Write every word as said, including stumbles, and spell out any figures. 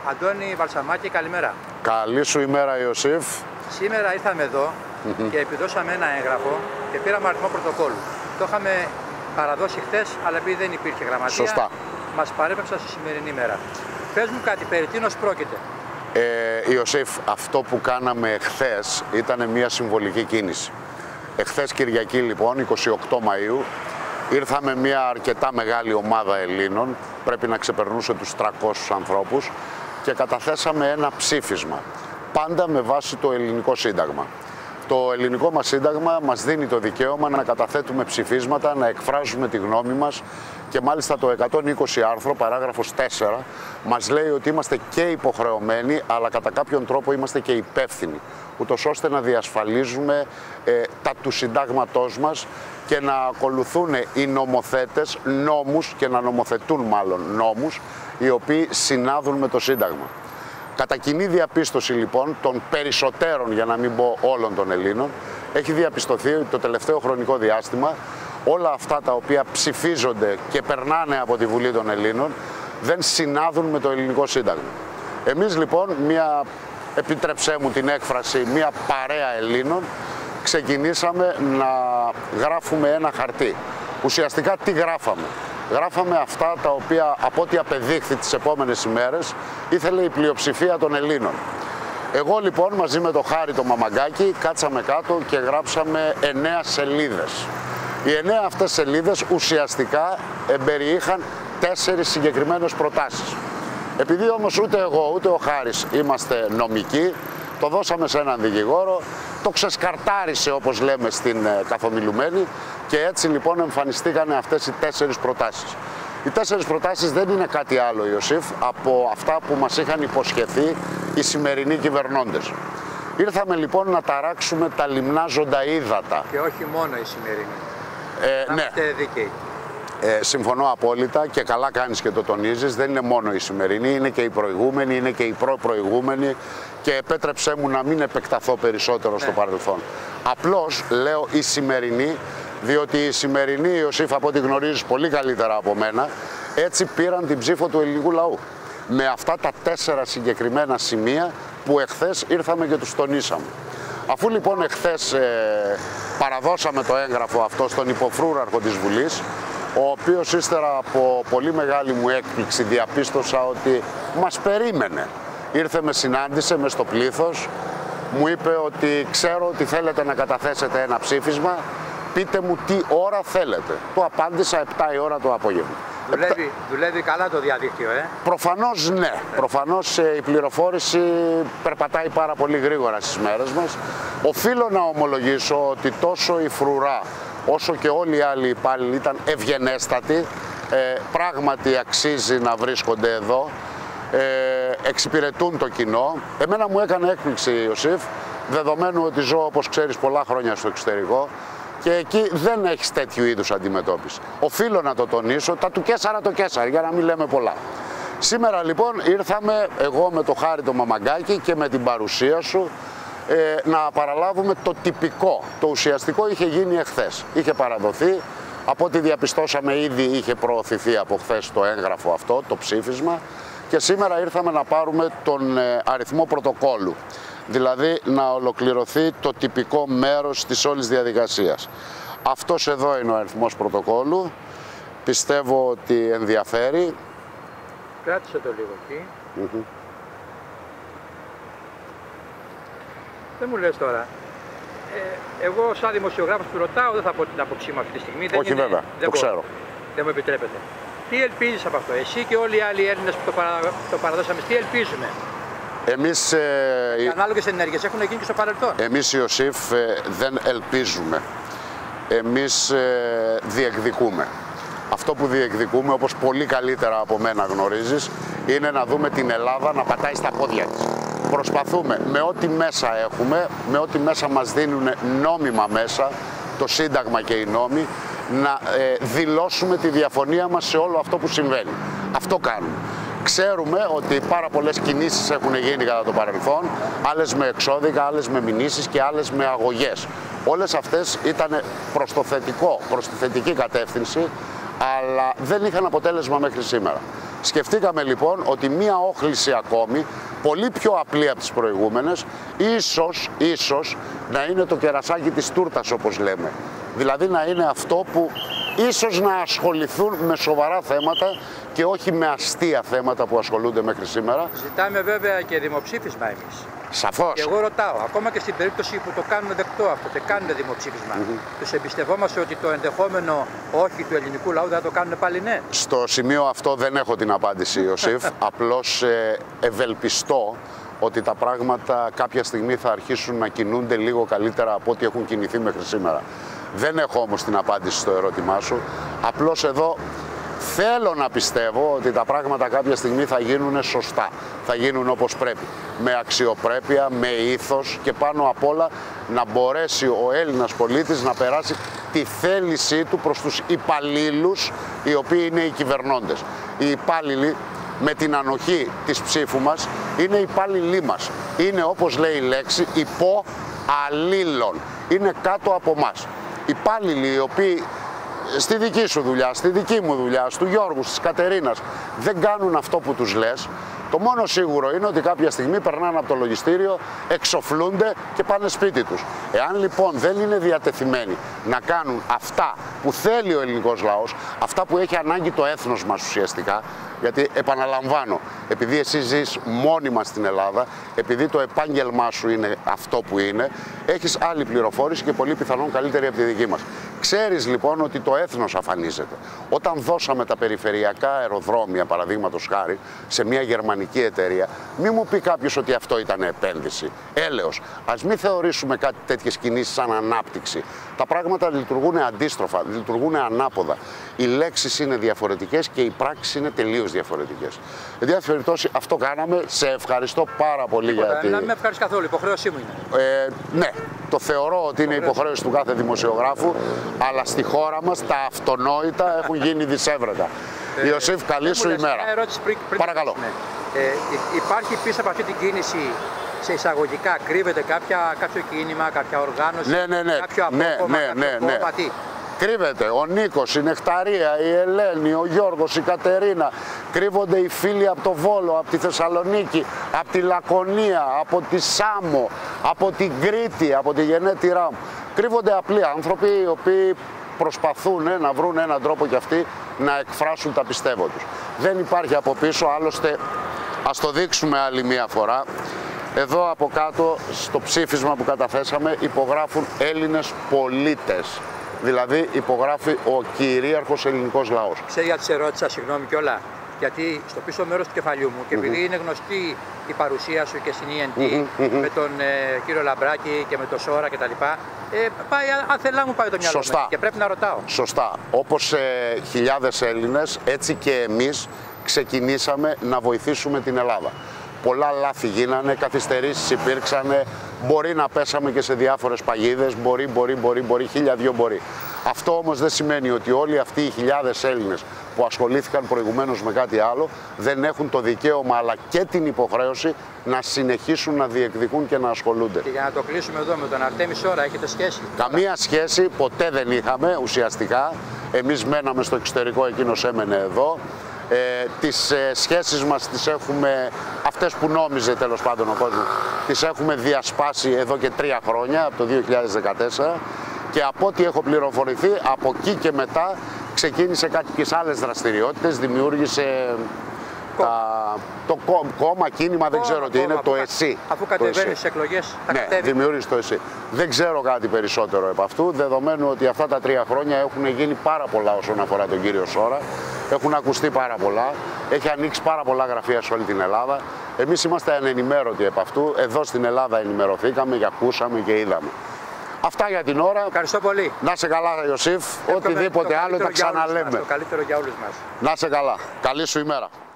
Αντώνη Βαλσαμάκη, καλημέρα. Καλή σου ημέρα, Ιωσήφ. Σήμερα ήρθαμε εδώ mm-hmm. και επιδώσαμε ένα έγγραφο και πήραμε αριθμό πρωτοκόλλου. Το είχαμε παραδώσει χθες, αλλά επειδή δεν υπήρχε γραμματεία, σωστά, μας παρέπεψαν στη σημερινή μέρα. Πες μου κάτι, περί τίνος πρόκειται? Ε, Ιωσήφ, αυτό που κάναμε χθες ήταν μια συμβολική κίνηση. Εχθές Κυριακή, λοιπόν, εικοστή ογδόη Μαΐου, ήρθαμε μια αρκετά μεγάλη ομάδα Ελλήνων, πρέπει να ξεπερνούσε τους τριακόσιους ανθρώπους, και καταθέσαμε ένα ψήφισμα, πάντα με βάση το ελληνικό σύνταγμα. Το ελληνικό μας σύνταγμα μας δίνει το δικαίωμα να καταθέτουμε ψηφίσματα, να εκφράζουμε τη γνώμη μας, και μάλιστα το εκατόν είκοσι άρθρο, παράγραφος τέσσερα, μας λέει ότι είμαστε και υποχρεωμένοι, αλλά κατά κάποιον τρόπο είμαστε και υπεύθυνοι, ούτως ώστε να διασφαλίζουμε ε, τα του συντάγματός μας και να ακολουθούν οι νομοθέτες νόμους, και να νομοθετούν μάλλον νόμους, οι οποίοι συνάδουν με το Σύνταγμα. Κατά κοινή διαπίστωση, λοιπόν, των περισσότερων, για να μην πω όλων των Ελλήνων, έχει διαπιστωθεί ότι το τελευταίο χρονικό διάστημα όλα αυτά τα οποία ψηφίζονται και περνάνε από τη Βουλή των Ελλήνων δεν συνάδουν με το ελληνικό Σύνταγμα. Εμείς, λοιπόν, μια, επιτρέψέ μου την έκφραση, μια παρέα Ελλήνων, ξεκινήσαμε να γράφουμε ένα χαρτί. Ουσιαστικά τι γράφαμε? Γράφαμε αυτά τα οποία, από ό,τι απεδείχθη τις επόμενες ημέρες, ήθελε η πλειοψηφία των Ελλήνων. Εγώ, λοιπόν, μαζί με το Χάρη το Μαμαγκάκη, κάτσαμε κάτω και γράψαμε εννέα σελίδες. Οι εννέα αυτές σελίδες ουσιαστικά εμπεριείχαν τέσσερις συγκεκριμένες προτάσεις. Επειδή όμως ούτε εγώ ούτε ο Χάρης είμαστε νομικοί, το δώσαμε σε έναν δικηγόρο, το ξεσκαρτάρισε, όπως λέμε στην καθομιλουμένη, και έτσι, λοιπόν, εμφανιστήκανε αυτές οι τέσσερις προτάσεις. Οι τέσσερις προτάσεις δεν είναι κάτι άλλο, Ιωσήφ, από αυτά που μας είχαν υποσχεθεί οι σημερινοί κυβερνώντες. Ήρθαμε, λοιπόν, να ταράξουμε τα λιμνάζοντα ύδατα. Και όχι μόνο οι σημερινοί. Ε, ναι. Δίκαιοι. Ε, συμφωνώ απόλυτα, και καλά κάνεις και το τονίζεις. Δεν είναι μόνο οι σημερινοί, είναι και οι προηγούμενοι, είναι και οι προ-προηγούμενοι, και επέτρεψέ μου να μην επεκταθώ περισσότερο, ναι, στο παρελθόν. Απλώς λέω οι σημερινοί, διότι οι σημερινοί, Ιωσήφ, από ό,τι γνωρίζεις πολύ καλύτερα από μένα, έτσι πήραν την ψήφο του ελληνικού λαού. Με αυτά τα τέσσερα συγκεκριμένα σημεία που εχθές ήρθαμε και τους τονίσαμε. Αφού, λοιπόν, εχθές ε, παραδώσαμε το έγγραφο αυτό στον υποφρούραρχο της Βουλής, ο οποίος ύστερα από πολύ μεγάλη μου έκπληξη διαπίστωσα ότι μας περίμενε. Ήρθε, με συνάντησε μες στο πλήθος, μου είπε ότι ξέρω ότι θέλετε να καταθέσετε ένα ψήφισμα, πείτε μου τι ώρα θέλετε. Του απάντησα επτά η ώρα το απόγευμα. Δουλεύει, δουλεύει καλά το διαδίκτυο, ε? Προφανώς ναι. Προφανώς η πληροφόρηση περπατάει πάρα πολύ γρήγορα στις μέρες μας. Οφείλω να ομολογήσω ότι τόσο η Φρουρά όσο και όλοι οι άλλοι υπάλληλοι ήταν ευγενέστατοι. Ε, πράγματι αξίζει να βρίσκονται εδώ. Ε, εξυπηρετούν το κοινό. Εμένα μου έκανε έκπληξη, Ιωσήφ, δεδομένου ότι ζω, όπως ξέρεις, πολλά χρόνια στο εξωτερικό, και εκεί δεν έχεις τέτοιου είδους αντιμετώπιση. Οφείλω να το τονίσω, τα του Κέσαρα το Κέσαρα, για να μην λέμε πολλά. Σήμερα, λοιπόν, ήρθαμε εγώ με το Χάρη το Μαμαγκάκη και με την παρουσία σου ε, να παραλάβουμε το τυπικό. Το ουσιαστικό είχε γίνει εχθές. Είχε παραδοθεί, από ό,τι διαπιστώσαμε ήδη είχε προωθηθεί από χθες το έγγραφο αυτό, το ψήφισμα, και σήμερα ήρθαμε να πάρουμε τον ε, αριθμό πρωτοκόλλου. Δηλαδή να ολοκληρωθεί το τυπικό μέρος της όλης διαδικασίας. Αυτός εδώ είναι ο αριθμός πρωτοκόλλου. Πιστεύω ότι ενδιαφέρει. Κράτησε το λίγο εκεί. Mm-hmm. Δεν μου λες τώρα. Ε, εγώ σαν δημοσιογράφος που ρωτάω δεν θα πω την άποψή μου αυτή τη στιγμή. Όχι, δεν είναι, βέβαια, δεν το μπορώ. ξέρω. Δεν μου επιτρέπετε. Τι ελπίζεις από αυτό? Εσύ και όλοι οι άλλοι Έλληνες που το, παρα... το παραδώσαμε, τι ελπίζουμε? Εμείς, ε, οι ανάλογες ενέργειες έχουν γίνει και στο παρελθόν. Εμείς, Ιωσήφ, ε, δεν ελπίζουμε. Εμείς ε, διεκδικούμε. Αυτό που διεκδικούμε, όπως πολύ καλύτερα από μένα γνωρίζεις, είναι να δούμε την Ελλάδα να πατάει στα πόδια της. Προσπαθούμε με ό,τι μέσα έχουμε, με ό,τι μέσα μας δίνουν νόμιμα μέσα, το Σύνταγμα και οι νόμοι, να ε, δηλώσουμε τη διαφωνία μας σε όλο αυτό που συμβαίνει. Αυτό κάνουμε. Ξέρουμε ότι πάρα πολλές κινήσεις έχουν γίνει κατά το παρελθόν, άλλες με εξώδικα, άλλες με μηνύσεις και άλλες με αγωγές. Όλες αυτές ήταν προς το θετικό, προς τη θετική κατεύθυνση, αλλά δεν είχαν αποτέλεσμα μέχρι σήμερα. Σκεφτήκαμε λοιπόν ότι μία όχληση ακόμη, πολύ πιο απλή από τις προηγούμενες, ίσως, ίσως να είναι το κερασάκι της τούρτας, όπως λέμε. Δηλαδή να είναι αυτό που ίσως να ασχοληθούν με σοβαρά θέματα και όχι με αστεία θέματα που ασχολούνται μέχρι σήμερα. Ζητάμε βέβαια και δημοψήφισμα εμείς. Σαφώς. Και εγώ ρωτάω, ακόμα και στην περίπτωση που το κάνουν δεκτό αυτό και κάνουν δημοψήφισμα, mm-hmm. τους εμπιστευόμαστε ότι το ενδεχόμενο όχι του ελληνικού λαού δεν θα το κάνουν πάλι ναι? Στο σημείο αυτό δεν έχω την απάντηση, Ιωσήφ. Απλώς ε, ευελπιστώ ότι τα πράγματα κάποια στιγμή θα αρχίσουν να κινούνται λίγο καλύτερα από ό,τι έχουν κινηθεί μέχρι σήμερα. Δεν έχω όμως την απάντηση στο ερώτημά σου. Απλώς εδώ θέλω να πιστεύω ότι τα πράγματα κάποια στιγμή θα γίνουν σωστά. Θα γίνουν όπως πρέπει. Με αξιοπρέπεια, με ήθος και πάνω απ' όλα να μπορέσει ο Έλληνας πολίτης να περάσει τη θέλησή του προς τους υπαλλήλους οι οποίοι είναι οι κυβερνώντες. Οι υπάλληλοι με την ανοχή της ψήφου μας είναι υπάλληλοι μας. Είναι, όπως λέει η λέξη, υπό-αλλήλων. Είναι κάτω από μας. Υπάλληλοι οι οποίοι στη δική σου δουλειά, στη δική μου δουλειά, του Γιώργου, της Κατερίνας δεν κάνουν αυτό που τους λες, το μόνο σίγουρο είναι ότι κάποια στιγμή περνάνε από το λογιστήριο, εξοφλούνται και πάνε σπίτι τους. Εάν λοιπόν δεν είναι διατεθειμένοι να κάνουν αυτά που θέλει ο ελληνικός λαός, αυτά που έχει ανάγκη το έθνος μας ουσιαστικά, γιατί επαναλαμβάνω, επειδή εσύ ζεις μόνιμα στην Ελλάδα, επειδή το επάγγελμά σου είναι αυτό που είναι, έχεις άλλη πληροφόρηση και πολύ πιθανόν καλύτερη από τη δική μας. Ξέρεις λοιπόν ότι το έθνος αφανίζεται. Όταν δώσαμε τα περιφερειακά αεροδρόμια, παραδείγματος χάρη, σε μια γερμανική εταιρεία, μη μου πει κάποιος ότι αυτό ήταν επένδυση. Έλεος. Ας μην θεωρήσουμε κάτι τέτοιες κινήσεις σαν ανάπτυξη. Τα πράγματα λειτουργούν αντίστροφα, λειτουργούν ανάποδα. Οι λέξεις είναι διαφορετικές και οι πράξεις είναι τελείως διαφορετικές. Εν διάφορη περιπτώσει, αυτό κάναμε. Σε ευχαριστώ πάρα πολύ Τίποτα, για τη... Να μην με ευχαριστώ καθόλου, υποχρέωσή μου είναι. Ε, ναι, το θεωρώ ότι είναι υποχρέωση του κάθε δημοσιογράφου, αλλά στη χώρα μας τα αυτονόητα έχουν γίνει δισεύρετα. Ε, Ιωσήφ, καλή σου ημέρα. Μια ερώτηση πριν, πριν Παρακαλώ. Ε, υπάρχει πίσω από αυτή την κίνηση, σε εισαγωγικά, κρύβεται κάποια, κάποιο κίνημα, κάποια οργάνωση, ναι, ναι, ναι. κάποιο απόκομμα, ναι, ναι, κάποιο ναι, κόμμα, ναι. τι? Κρύβεται ο Νίκος, η Νεκταρία, η Ελένη, ο Γιώργος, η Κατερίνα. Κρύβονται οι φίλοι από το Βόλο, από τη Θεσσαλονίκη, από τη Λακωνία, από τη Σάμο, από την Κρήτη, από τη γενέτειρά μου. Κρύβονται απλοί άνθρωποι οι οποίοι προσπαθούν να βρουν έναν τρόπο κι αυτοί να εκφράσουν τα πιστεύω τους. Δεν υπάρχει από πίσω, άλλωστε ας το δείξουμε άλλη μία φορά. Εδώ από κάτω στο ψήφισμα που καταθέσαμε υπογράφουν Έλληνες πολίτες. Δηλαδή υπογράφει ο κυρίαρχος ελληνικός λαός. Ξέρετε γιατί σε ρώτησα, συγγνώμη κιόλα, γιατί στο πίσω μέρος του κεφαλιού μου και επειδή mm-hmm. είναι γνωστή η παρουσία σου και στην ι εν τι mm-hmm. με τον ε, κύριο Λαμπράκη και με τον Σόρα κτλ. Ε, πάει, αν θέλει μου πάει το μυαλό μου και πρέπει να ρωτάω. Σωστά. Όπως ε, χιλιάδες Έλληνες, έτσι και εμείς ξεκινήσαμε να βοηθήσουμε την Ελλάδα. Πολλά λάθη γίνανε, καθυστερήσεις υπήρξαν, μπορεί να πέσαμε και σε διάφορες παγίδες, μπορεί, μπορεί, μπορεί, μπορεί, χίλια δυο μπορεί. Αυτό όμως δεν σημαίνει ότι όλοι αυτοί οι χιλιάδες Έλληνες που ασχολήθηκαν προηγουμένως με κάτι άλλο δεν έχουν το δικαίωμα αλλά και την υποχρέωση να συνεχίσουν να διεκδικούν και να ασχολούνται. Και για να το κλείσουμε εδώ με τον Αρτέμι Σόρα, έχετε σχέση? Καμία σχέση, ποτέ δεν είχαμε ουσιαστικά. Εμείς μέναμε στο εξωτερικό, εκείνος έμενε εδώ. Ε, τις ε, σχέσεις μας τις έχουμε, αυτές που νόμιζε τέλος πάντων ο κόσμος, τις έχουμε διασπάσει εδώ και τρία χρόνια, από το δύο χιλιάδες δεκατέσσερα, και από ό,τι έχω πληροφορηθεί, από εκεί και μετά ξεκίνησε κάποιες άλλες δραστηριότητες, δημιούργησε τα, το κό, κόμμα, κίνημα, δεν ξέρω τι είναι, το ΕΣΥ. Αφού κατεβαίνει στις εκλογές, τα ναι, κατέβει. δημιούργησε το ΕΣΥ. Δεν ξέρω κάτι περισσότερο επ' αυτού, δεδομένου ότι αυτά τα τρία χρόνια έχουν γίνει πάρα πολλά όσον αφορά τον κύριο Σόρα. Έχουν ακουστεί πάρα πολλά, έχει ανοίξει πάρα πολλά γραφεία σε όλη την Ελλάδα. Εμείς είμαστε ανενημέρωτοι επ' αυτού. Εδώ στην Ελλάδα ενημερωθήκαμε και ακούσαμε και είδαμε. Αυτά για την ώρα. Ευχαριστώ πολύ. Να σε καλά, Ιωσήφ. Οτιδήποτε άλλο τα ξαναλέμε. Το καλύτερο για όλους μας. Να σε καλά. Καλή σου ημέρα.